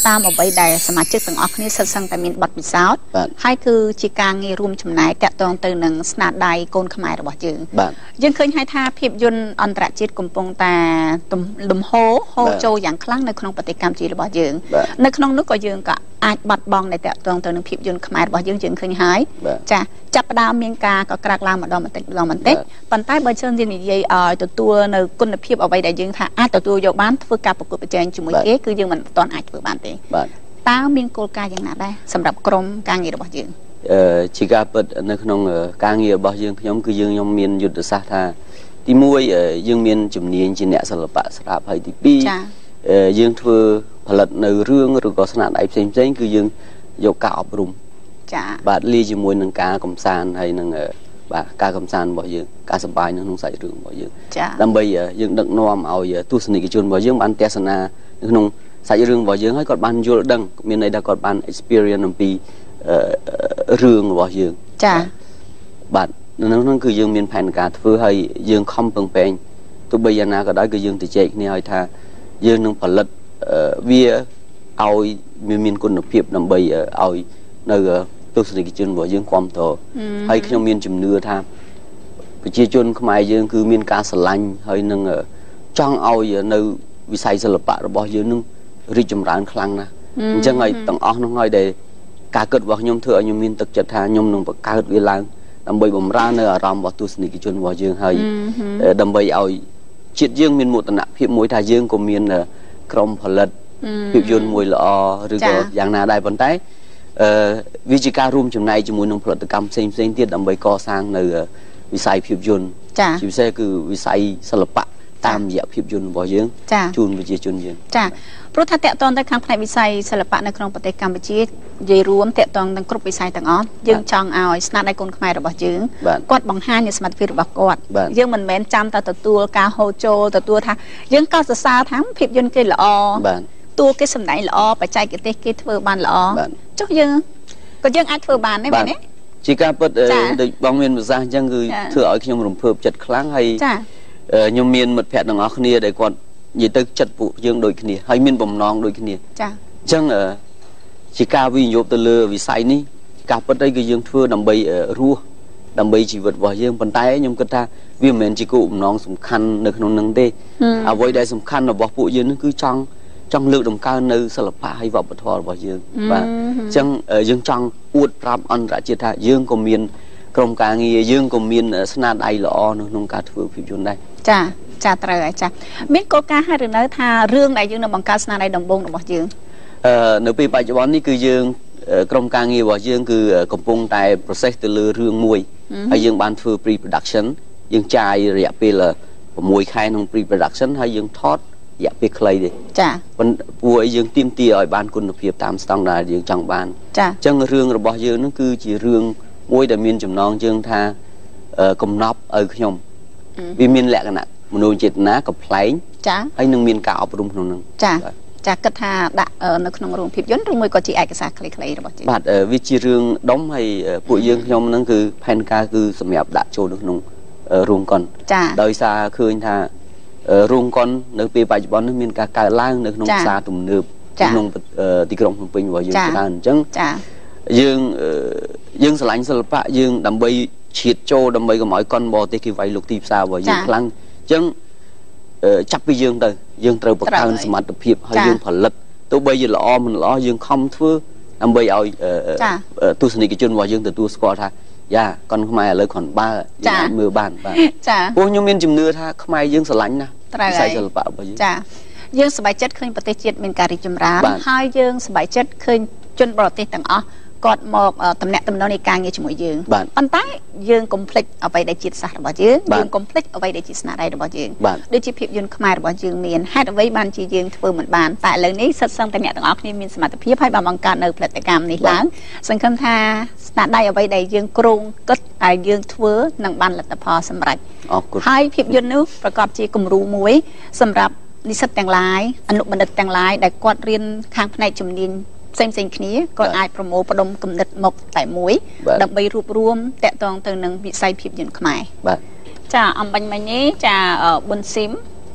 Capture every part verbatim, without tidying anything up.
tam ở vậy đạiสมาชิกទាំងអស់គ្នាសិតសឹងតែមានបទពិសោធន៍ហើយគឺជាការងាររួមចំណែកតាក់ទងទៅនឹងស្នាដៃកូនខ្មែររបស់យើងយើងឃើញហើយថាភាពយន្តអន្តរជាតិកំពុងតែលំហូរហូរចូលយ៉ាងខ្លាំងនៅក្នុងប្រទេសកម្ពុជារបស់យើងនៅក្នុងនោះក៏យើងក៏អាចបាត់បង់ដែលតាក់ទងទៅនឹងភាពយន្តខ្មែររបស់យើងយើងឃើញហើយចាចាប់ផ្ដើមមានការក៏ក្រាកឡើងម្ដងបន្តិចម្ដងបន្តិចប៉ុន្តែបើជឿនយើងនិយាយឲ្យទទួលនៅគុណភាពអ្វីដែលយើងថាអាចទទួលយកបានធ្វើការប្រកួតប្រជែងជាមួយគេគឺយើងមិនទាន់អាចធ្វើបានទេតើមានគោលការណ៍យ៉ាងណាដែរសម្រាប់ក្រុមការងាររបស់យើងអឺជាការពិតនៅក្នុងការងាររបស់យើងខ្ញុំគឺយើងខ្ញុំមានយុទ្ធសាស្ត្រថាទីមួយយើងមានជំនាញជាអ្នកសិល្បៈស្រាប់ហើយទីពីរយើងធ្វើផលិតនៅរឿងឬក៏ស្នាដៃផ្សេងផ្សេងគឺយើងយកការអប់រំចាបាទលាយជាមួយនឹងការកំសាន្តហើយនឹងបាទការកំសាន្តរបស់យើងការសប្បាយនៅក្នុងសាច់រឿងរបស់យើងដើម្បីយើងដឹកនាំឲ្យទស្សនិកជនរបស់យើងបានទស្សនានៅក្នុងសាច់រឿងរបស់យើងហើយគាត់បានយល់ដឹងមានន័យថាគាត់បាន experience អំពីរឿងរបស់យើងចាបាទនៅក្នុងគឺយើងមានផែនការធ្វើហើយយើងខំពឹងប៉ែងទោះបីយ៉ាងណាក៏ដោយគឺយើងទៅជែកគ្នាឲ្យថាយើងនឹងផលិតវាឲ្យមានគុណភាពដើម្បីឲ្យនៅទស្សនិកជនរបស់យើងគ្រប់តរហើយខ្ញុំមានជំនឿថាប្រជាជនខ្មែរយើងគឺមានការស្រឡាញ់ហើយនឹងចង់ឲ្យនៅវិស័យសិល្បៈរបស់យើងនឹងរីកចម្រើនខ្លាំងណាស់អញ្ចឹងហើយទាំងអស់នោះហើយដែលការគិតរបស់ខ្ញុំធ្វើឲ្យខ្ញុំមានទឹកចិត្តថាខ្ញុំនឹងបង្កើតវាឡើងដើម្បីបម្រើនៅអារម្មណ៍របស់ទស្សនិកជនរបស់យើងហើយដើម្បីឲ្យជាតិយើងមានមោទនភាពមួយថាយើងក៏មានក្រុមផលិតភាពយន្តមួយល្អឬក៏យ៉ាងណាដែរប៉ុន្តែអឺវាជាការរួមចំណែកជាមួយនឹងផលិតកម្មផ្សេងផ្សេងទៀតដើម្បីកសាងនៅវិស័យភាពយន្តជាពិសេសគឺវិស័យសិល្បៈតាមរយៈភាពយន្តរបស់យើងជូនប្រជាជនយើងចាព្រោះថាតកតងទៅខាងផ្នែកវិស័យសិល្បៈនៅក្នុងប្រទេសកម្ពុជានិយាយរួមតកតងទាំងគ្រប់វិស័យទាំងអស់យើងចង់ឲ្យស្នាដៃកូនខ្មែររបស់យើងគាត់បង្ហាញនូវសមត្ថភាពរបស់គាត់យើងមិនមែនចាំតែទទួលការហូរចូលទទួលថាយើងក៏សរសើរថាភាពយន្តគេល្អតួគេសម្ដែងល្អបច្ចេកទេសគេធ្វើបានល្អចុះយើងក៏យើងអាចធ្វើបានដែរមែនទេជាការពិតដូចបងមានប្រសាសន៍អញ្ចឹងគឺធ្វើឲ្យខ្ញុំរំភើបចិត្តខ្លាំងហើយខ្ញុំមានមិត្តភ័ក្តិទាំងអស់គ្នាដែលគាត់និយាយទៅចិត្តពួកយើងដូចគ្នាហើយមានបំណងដូចគ្នាចាអញ្ចឹងជាការវិនិយោគទៅលើវិស័យនេះការពិតអីគឺយើងធ្វើដើម្បីរស់ដើម្បីជីវិតរបស់យើងប៉ុន្តែខ្ញុំគិតថាវាមិនមែនជាគោលបំណងសំខាន់នៅក្នុងនឹងទេអ្វីដែលសំខាន់របស់ពួកយើងនឹងគឺចង់ចង់លើកតម្កើងនៅសិល្បៈហើយវប្បធម៌របស់យើងបាទអញ្ចឹងយើងចង់អួតប្រាប់អន្តរជាតិថាយើងក៏មានក្រុមការងារយើងក៏មានស្នាដៃល្អនៅក្នុងការធ្វើភាពយន្តដែរចាចាត្រូវហើយចាមានគោលការណ៍ហើយឬនៅថារឿងដែលយើងនឹងបង្កើតស្នាដៃដំបូងរបស់យើងអឺនៅពេលបច្ចុប្បន្ននេះគឺយើងក្រុមការងាររបស់យើងគឺកំពុងតែ process ទៅលើរឿងមួយហើយយើងបានធ្វើ pre production យើងចាយរយៈពេល6ខែក្នុង pre production ហើយយើងថតរយៈពេលខ្លីទេចាប៉ុន្តែពួកឲ្យយើងទៀមទាឲ្យបានគុណភាពតាមស្តង់ដារយើងចង់បានចាអញ្ចឹងរឿងរបស់យើងនឹងគឺជារឿងមួយដែលមានចំណងជើងថាកំណប់ឲ្យខ្ញុំវាមានលក្ខណៈមនោចេតនាកំ pl ែងចាហើយនឹងមានការអប់រំក្នុងនឹងចាចាគិតថាដាក់នៅក្នុងរោងភាពយន្តឬមួយក៏ជាឯកសារខ្លីៗរបស់យើងបាទវាជារឿងដុំហើយពួកយើងខ្ញុំនឹងគឺផែនការគឺសម្រាប់ដាក់ចូលនៅក្នុងរោងកុនដោយសារឃើញថារោងកុននៅពេលបច្ចុប្បន្ននេះមានការកើនឡើងនៅក្នុងផ្សារទំនើបក្នុងទីក្រុងភ្នំពេញរបស់យើងច្រើនអញ្ចឹងយើងយើងឆ្លាញ់សិល្បៈយើងដើម្បីឈាតចូលដើម្បីកុំឲ្យកុនបរទេសគេវាយលុកទីផ្សាររបស់យើងខ្លាំងអញ្ចឹងចាប់ពីយើងទៅយើងត្រូវបង្កើនសមត្ថភាពហើយយើងផលិតទោះបីជាល្អមិនល្អយើងខំធ្វើដើម្បីឲ្យទស្សនិកជនរបស់យើងទទួលស្គាល់ថាយ៉ាកុនខ្មែរឥឡូវគ្រាន់បើយើងអាចមើលបានបាទចាពួកខ្ញុំមានជំនឿថាខ្មែរយើងស្រឡាញ់ណាស់វិស័យសិល្បៈរបស់យើងចាយើងសប្បាយចិត្តឃើញប្រទេសជាតិមានការរីកចម្រើនហើយយើងសប្បាយចិត្តឃើញជនបរទេសទាំងអស់គាត់មកតំណាក់តំណងនៃការងារជាមួយយើងប៉ុន្តែយើងកុំភ្លេចអ្វីដែលជាតិសាសន៍របស់យើងយើងកុំភ្លេចអ្វីដែលជាស្នាដៃរបស់យើងដូចជាភាពយន្តខ្មែររបស់យើងមានហេតុអ្វីបានជាយើងធ្វើមិនបានតែឥឡូវនេះសិតសឹងតែអ្នកទាំងអស់គ្នាមានសមត្ថភាពហើយបានបង្កើតនៅផលិតកម្មនេះឡើងសង្ឃឹមថាស្នាដៃអ្វីដែលយើងគ្រោងគិតហើយយើងធ្វើនឹងបានលទ្ធផលសម្រេចហើយភាពយន្តនោះប្រកបជាគំរូមួយសម្រាប់និស្សិតទាំងឡាយអនុបណ្ឌិតទាំងឡាយដែលគាត់រៀនខាងផ្នែកជំនាញផ្សេងផ្សេងគ្នាគាត់អាចប្រមូលផ្ដុំគំនិតមកតែមួយដើម្បីរួបរวมតាក់ទងទៅនឹងវិស័យភាពយន្តខ្មែរបាទចាអំបញ្ញមិញនេះចាប៊ុនស៊ីម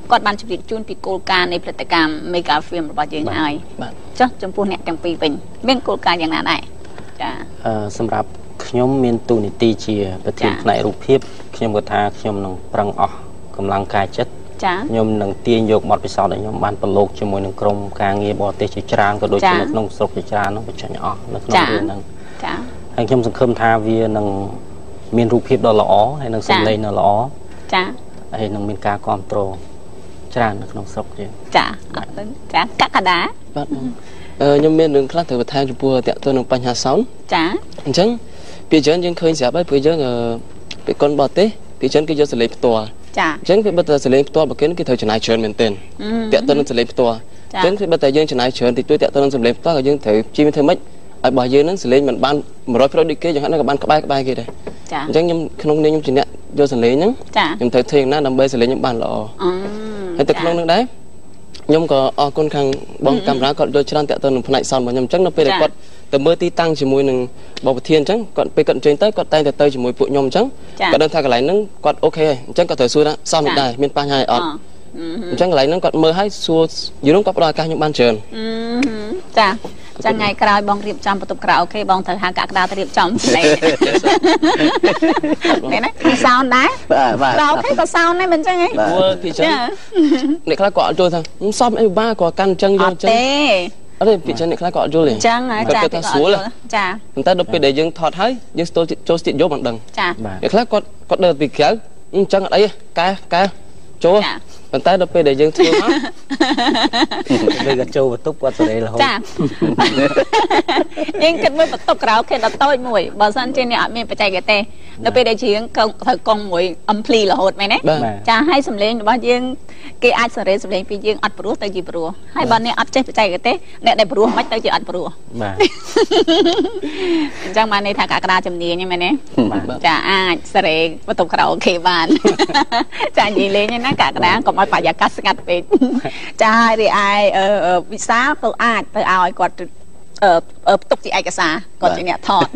គាត់បានជម្រាបជូនពីគោលការណ៍នៃផលិតកម្ម Mega Film របស់យើងហើយចុះចំពោះអ្នកទាំងពីរវិញមានគោលការណ៍យ៉ាងណាដែរចាអឺសម្រាប់ខ្ញុំមានទូនីតិជាប្រធានផ្នែករូបភាពខ្ញុំគាត់ថាខ្ញុំនឹងប្រឹងអស់កម្លាំងកាយចិត្តចាខ្ញុំនឹងទាញយកបទពិសោធន៍ដែលខ្ញុំបានប្រឡូកជាមួយនឹងក្រុមការងារបរទេសជាច្រើនក៏ដូចជានៅក្នុងស្រុកជាច្រើននោះបញ្ចេញអស់នៅក្នុងរឿងហ្នឹងចាហើយខ្ញុំសង្ឃឹមថាវានឹងមានរូបភាពដ៏ល្អហើយនឹងសម្លេងដ៏ល្អចាហើយនឹងមានការគ្រប់គ្រងច្រើននៅក្នុងស្រុកយើងចាអរគុណចាកកដាបាទខ្ញុំមានរឿងខ្លះត្រូវបន្ថែមចំពោះតាក់ទងនឹងបញ្ហាសោនចាអញ្ចឹងពីច្រើនយើងឃើញស្រាប់ហើយព្រោះយើងពីកូនបរទេសពីច្រើនគេយកសលេងផ្ទាល់ចាអញ្ចឹងពេលបើតែសលេងផ្ទាល់បើគេគេត្រូវចំណាយច្រើនមែនទែនតាក់ទងនឹងសលេងផ្ទាល់អញ្ចឹងពេលបើតែយើងចំណាយច្រើនតិចតួចតាក់ទងនឹងសលេងផ្ទាល់ក៏យើងត្រូវជិះធ្វើម៉េចឲ្យរបស់យើងនឹងសលេងមិនបាន một trăm phần trăm ដូចគេយ៉ាងហ្នឹងក៏បានក្បែរក្បែរគេដែរចាអញ្ចឹងខ្ញុំក្នុងនេះខ្ញុំជាអ្នកយកសលេងហ្នឹងខ្ញុំត្រូវធ្វើយ៉ាងណាដើម្បីសលេងខ្ញុំបានល្អហើយទៅក្នុងនឹងដែរខ្ញុំក៏អរគុណខាងបងកាមេរ៉ាគាត់យកច្រើនតាក់ទងនឹងផ្នែកសោនរបស់ខ្ញុំអញ្ចឹងនៅពេលដែលគាត់ទៅមើលទីតាំងជាមួយនឹងបបធានអញ្ចឹងគាត់ពេលគាត់អញ្ជើញទៅគាត់តែងតែទៅជាមួយពួកខ្ញុំអញ្ចឹងគាត់ដឹងថាកន្លែងហ្នឹងគាត់អូខេហើយអញ្ចឹងគាត់ត្រូវសួរថាសោនមិនដែរមានបញ្ហាអត់អញ្ចឹងកន្លែងហ្នឹងគាត់មើលឲ្យសួរយូរនោះគាត់ផ្ដល់ឱកាសខ្ញុំបានច្រើនចាចាំថ្ងៃក្រោយបងរៀបចំបន្ទប់ក្រៅអូខេបងត្រូវហៅកាក់ក្តារទៅរៀបចំផ្លេមែនទេសោនដែរបាទអូខេក៏សោនដែរមិនអញ្ចឹងហ៎ព្រោះពីចឹងអ្នកខ្លះគាត់អត់ចូលថាសំអីបាគាត់កាន់អញ្ចឹងយកអញ្ចឹងទេអត់ទេពីចឹងអ្នកខ្លះគាត់អត់យល់ទេអញ្ចឹងចាគាត់ស្រួលចាប៉ុន្តែដល់ពេលដែលយើងថតហើយយើងស្ទល់ចូលស្ទាតយកមិនដឹងចាអ្នកខ្លះគាត់គាត់ដើរពីក្រៅអញ្ចឹងអត់អីកែកែចូលប៉ុន្តែដល់ពេលដែលយើងធ្វើមកពេលគាត់ចូលបន្ទប់គាត់សេរីរហូតចាយើងគិតមួយបន្ទប់ក្រៅគេដល់តូចមួយបើសិនជាអ្នកអត់មានបច្ចេកទេសដល់ពេលដែលយើងត្រូវកង់មួយអំភ្លីរហូតមែនទេចាឲ្យសំឡេងរបស់យើងគេអាចសេរីសំឡេងពីយើងអត់ព្រោះទៅជាព្រោះហើយបើអ្នកអត់ចេះបច្ចេកទេសអ្នកដែលព្រោះមិនទៅជាអត់ព្រោះបាទអញ្ចឹងបានន័យថាកាកដាជំនាញហ្នឹងមែនទេចាអាចសេរីបន្ទប់ក្រៅអូខេបានចានិយាយលេងណាកាកដាកុំឲ្យបរិយាកាសស្ងាត់ពេកចាហើយរីឯវិសាក៏អាចទៅឲ្យគាត់អឺផ្ទុកជាឯកសារគាត់ជាអ្នកថត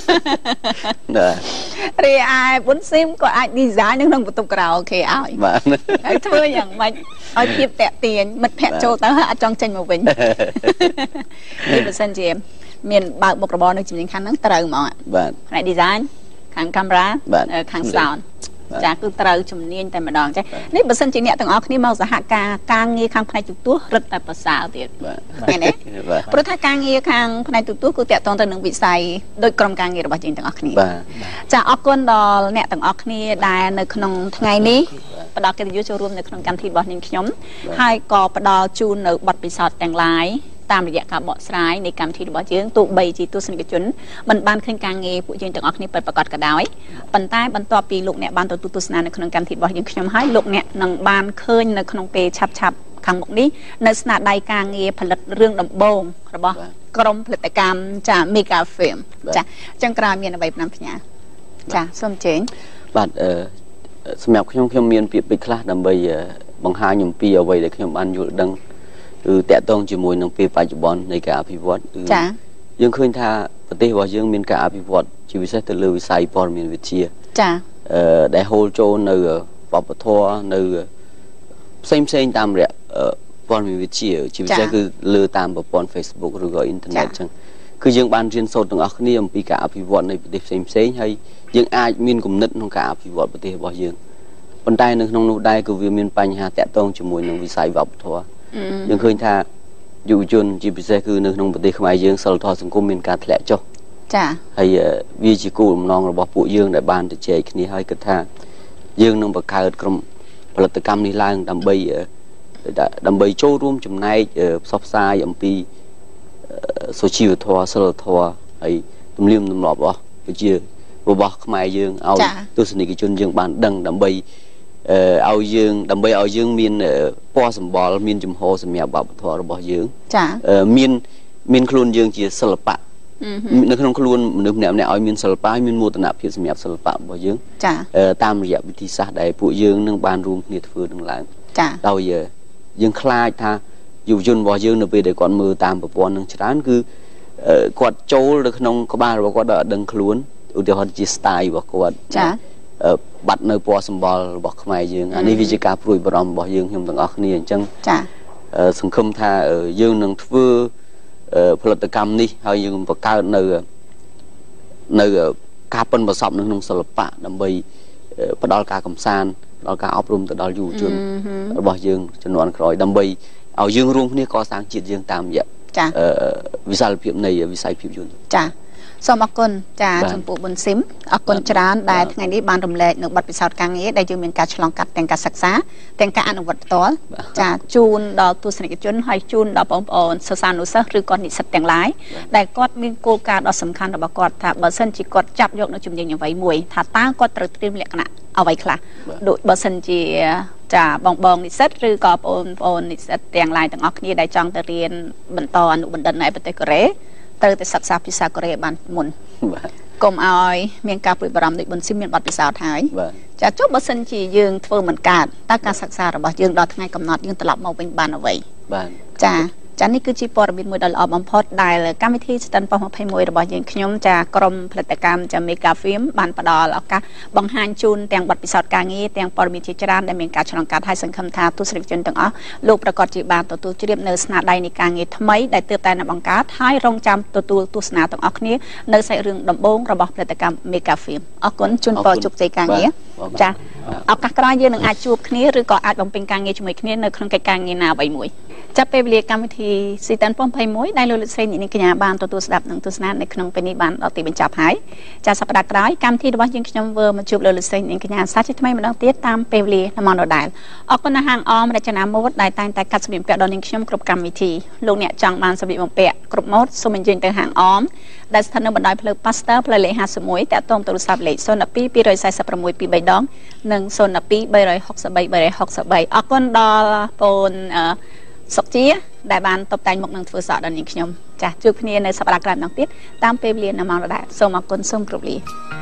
រីឯប៊ុនស៊ីមក៏អាច design នៅក្នុងបន្ទប់ក្រៅអូខេឲ្យបាទហើយធ្វើយ៉ាងម៉េចឲ្យភាពតាក់ទាញមិត្តភ័ក្តិចូលទៅហើយអត់ចង់ចេញមកវិញនេះបើសិនជាមានបើកមុខរបរនៅជំនាញខាងហ្នឹងត្រូវហ្មងបាទផ្នែក design ខាងកាមេរ៉ាខាង soundចាគឺត្រូវជំនាញតែម្ដងចានេះបើសិនជាអ្នកទាំងអស់គ្នាមកសហការការងារខាងផ្នែកទូទាស់រឹតតែប្រសើរទៀតឃើញទេព្រោះថាការងារខាងផ្នែកទូទាស់គឺតាក់ទងទៅនឹងវិស័យដោយក្រុមការងាររបស់យើងទាំងអស់គ្នាចាអរគុណដល់អ្នកទាំងអស់គ្នាដែលនៅក្នុងថ្ងៃនេះផ្ដល់កិត្តិយសចូលរួមនៅក្នុងកម្មវិធីរបស់នាងខ្ញុំហើយក៏ផ្ដល់ជូននៅបទពិសោធន៍ទាំងឡាយតាមរយៈការបកស្រាយនៃកម្មវិធីរបស់យើងទោះបីជាទស្សនិកជនមិនបានឃើញការងារពួកយើងទាំងអស់គ្នាពិតប្រាកដក៏ដោយប៉ុន្តែបន្ទាប់ពីលោកអ្នកបានទទួលទស្សនានៅក្នុងកម្មវិធីរបស់យើងខ្ញុំហើយលោកអ្នកនឹងបានឃើញនៅក្នុងពេលឆាប់ឆាប់ខាងមុខនេះនៅស្នាដៃការងារផលិតរឿងដំបូងរបស់ក្រុមផលិតកម្មចា Mega Film ចាអញ្ចឹងក្រោយមានអ្វីតាមផ្ញើចាសូមជើញបាទអឺសម្រាប់ខ្ញុំខ្ញុំមានពាក្យពេចន៍ខ្លះដើម្បីបង្ហាញអំពីអ្វីដែលខ្ញុំបានយល់ដឹងគឺតាក់ទងជាមួយនឹងពេលបច្ចុប្បន្ននៃការអភិវឌ្ឍគឺយើងឃើញថាប្រទេសរបស់យើងមានការអភិវឌ្ឍជាពិសេសទៅលើវិស័យព័ត៌មានវិទ្យាចាអឺដែលហូរចូលនៅវប្បធម៌នៅផ្សេងផ្សេងតាមរយៈព័ត៌មានវិទ្យាជាពិសេសគឺលើតាមប្រព័ន្ធ Facebook ឬក៏អ៊ីនធឺណិតអញ្ចឹងគឺយើងបានរៀនសូត្រទាំងអស់គ្នាអំពីការអភិវឌ្ឍនៃប្រទេសផ្សេងផ្សេងហើយយើងអាចមានគំនិតក្នុងការអភិវឌ្ឍប្រទេសរបស់យើងប៉ុន្តែនៅក្នុងនោះដែរក៏វាមានបញ្ហាតាក់ទងជាមួយនឹងវិស័យវប្បធម៌យើងឃើញថាយុវជនជាពិសេសគឺនៅក្នុងប្រទេសខ្មែរយើងសិលធម៌សង្គមមានការធ្លាក់ចុះចាហើយវាជាគោលបំណងរបស់ពួកយើងដែលបានទៅជែកគ្នាហើយគិតថាយើងនឹងបង្កើតក្រុមផលិតកម្មនេះឡើងដើម្បីដើម្បីចូលរួមចំណែកផ្សព្វផ្សាយអំពីសុជីវធម៌សិលធម៌ហើយទំនៀមទម្លាប់របស់ប្រជារបស់ខ្មែរយើងឲ្យទស្សនិកជនយើងបានដឹងដើម្បីឲ្យយើងដើម្បីឲ្យយើងមានពណ៌សម្បល់មានចំហសម្រាប់វប្បធម៌របស់យើងចាមានមានខ្លួនយើងជាសិល្បៈនៅក្នុងខ្លួនមនុស្សម្នាក់ម្នាក់ឲ្យមានសិល្បៈមានមោទនភាពសម្រាប់សិល្បៈរបស់យើងចាតាមរយៈវិធីសាស្ត្រដែលពួកយើងនឹងបានរួមគ្នាធ្វើនឹងឡើងចាដោយយើងខ្លាចថាយុវជនរបស់យើងនៅពេលដែលគាត់មើលតាមប្រព័ន្ធនឹងច្រើនគឺគាត់ចូលនៅក្នុងក្បាលរបស់គាត់ដល់អត់ដឹងខ្លួនឧទាហរណ៍ជា style របស់គាត់ចាบัตรในปอสมบอลบอกขมายยังอันนี้วิจิการปลุยบรมบอกยังยมต่างออกนี่จังสังคมท่ายังนั่งฟื้ผลิตกรรมนี่เขายังประกาศในในการเป็นประสบหนึ่งนงศิลปะดำไปประดอลการกำซานดอลการอบรมแต่ดอลอยู่จนบอกยังจนวันคอยดำไปเอายังรุ่งนี่ก็สร้างจิตยังตามอย่างวิสัยเพียบในวิสัยเพียบยุนจ้าสมกุลจ่าชมพูบนซิมอกุลจรานได้ทั้งนี้บานรำเละหนึ่งบัตรพิสาวกลางนี้ได้จึงเป็นการฉลองกัดแต่งการศึกษาแต่งการอนุวัตตัวจ่าจูนดอกตัวสนิทจนให้จูนดอกปองปอนสสานุสหรือก่อนนิสิตแต่งหลายได้กอดมีโกการดอกสำคัญดอกกอดถ้าบัตรเส้นจีกอดจับยกในจุ่มยังอย่างไว้มวยถ้าตั้งกอดตรึกเตรียมเรียกนะเอาไว้คละโดยบัตรเส้นจีจ่าบองบองนิสิตหรือก่อปอนปอนนิสิตแต่งหลายต่างออกนี้ได้จังแต่เรียนบรรทอนบรรดันในประเทศเกาหลีเติร์ดศึกษาพิซากรเรบันมุนกรมเอาเมียงกาปริบรามในบนซิมเมียนบัตรพิซาไทยจะจบบัตรสัญชียืงทั่วเหมือนกันตั้งการศึกษาระบาดยืงดอทไงกำหนดยืงตลับมาเป็นบานเอาไว้จ้าจ้านี่คือจีปอร์บินมวยดอลออบอมพอดได้เลยการวิธีสแตนปอมให้มวยระบาดยืงขยมจากกรมผลิตกรรมจะมีกาฟิล์มบานประดอลแล้วก็บังฮันจูนแต่งบัตรพิซาการงี้แต่งปอร์มิจิจารานได้เมียงกาฉลองการไทยสังคมทาตุสริจนต่างอ๋อลูกประกอบจีบานตัวตัวจีเรียบเนื้อสนาได้ในการงี้ทำไมได้เติบโตในบังการไทยรองจำตัวตัวตัวสนาต่างอ๋อนี้เนื้อใส่เรื่องดมบงระบาดผลิตกรรมมีกาฟิล์มอ๋อคนจูนปอจุกใจการงี้จ้าเอาการกระยืนหนึ่งอาจูบนี้หรือก็อาจบังเป็นการงี้ช่วยนี้ในครั้งการงี้นาใบมวยจะไปเรียกกรรมวิธีสิตันป้อมไพ่มวยได้โลลิเซนในขณะบานตัวตัวสดับหนึ่งตัวสนาในขนมเป็นนิบานเราตีเป็นจับหายจะสัปดาห์กลายกรรมที่ว่ายังขนมเวอร์มันจูบโลลิเซนในขณะซาชิทำไมมันต้องเตี้ยตามไปเรียกน้ำมันเราได้ออกคนห่างออมราชนามดได้ตั้งแต่กัดสมิมเปียดอนยังขนมกรบกรรมวิธีลูกเนี่ยจังบานสมิมเปียกรบมดสมิงยิงแต่ห่างออมได้สถานบันไดเพลพาสเตอร์เพลเลหาสมุยแต่ต้มตัวสับเละโซนปีปีรอยใส่สับประมวยปีใบดองหนึ่งโซนปีใบรอยหกสใบใบรอยหกสใบออกคนดอปนสกจีได้บานตบแต่งหมกหนึ่งฟื้นสอดดันนิขยมจ้ะจุดนี้ในสัปดาห์กลางน้องติดตามเปรียบเรียนน้ำมันระดับโซมกุลส้มกรุบลี